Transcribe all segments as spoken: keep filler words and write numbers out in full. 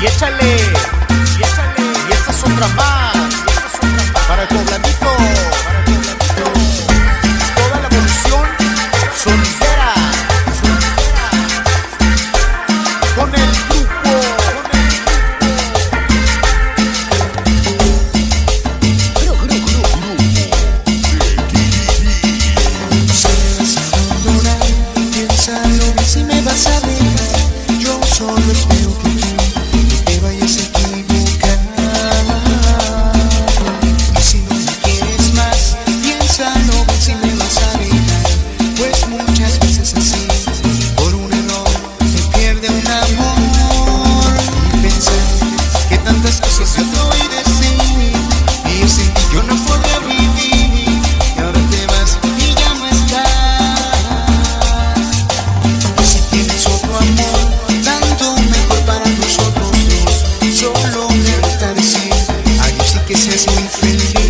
Y échale, y échale, y esta es otra más, y esta es otra más para el pobladito, para el pobladito. Toda la evolución sonidera, sonidera, con el grupo, con el grupo. Gru, gru, gru, gru. Si me vas a abandonar, piénsalo bien si me vas a dejar. Yo solo espero que tú no te vayas a equivocar. Y si no me quieres más, piénsalo bien si me vas a dejar. Pues muchas veces así, por un error, se pierde un amor. Y pensar que tantas cosas yo te oí decir, y yo sin ti yo no podría vivir. Y ahora te vas y ya no estás. Y si tienes otro amor, tanto mejor para nosotros dos. Solo me resta decir adiós y que seas muy feliz.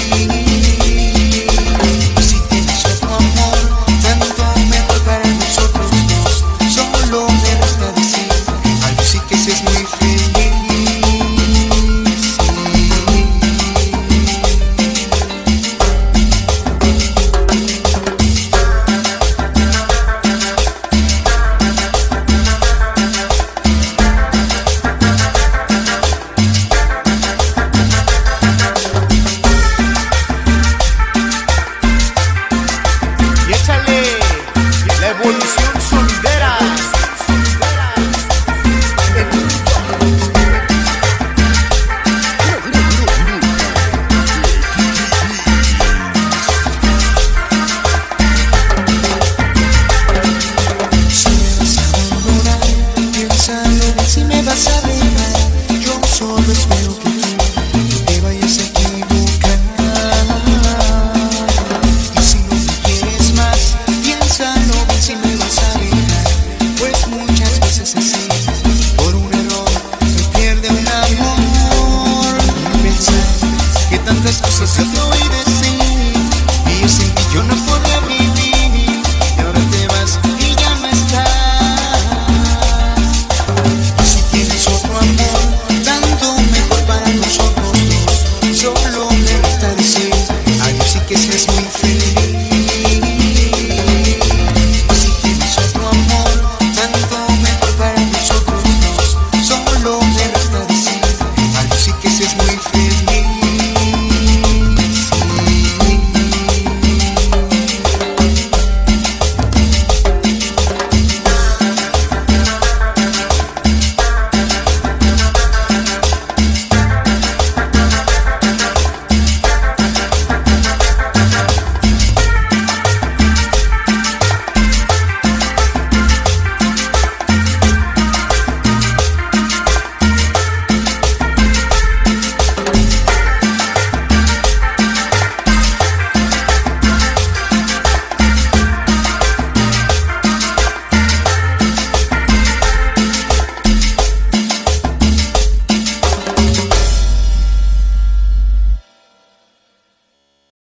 Y si tienes otro amor, tanto mejor para nosotros dos. Solo me resta decir adiós y que seas muy feliz. Y échale la evolución sonidera. Si me vas a abandonar, piénsalo bien si me vas a dejar.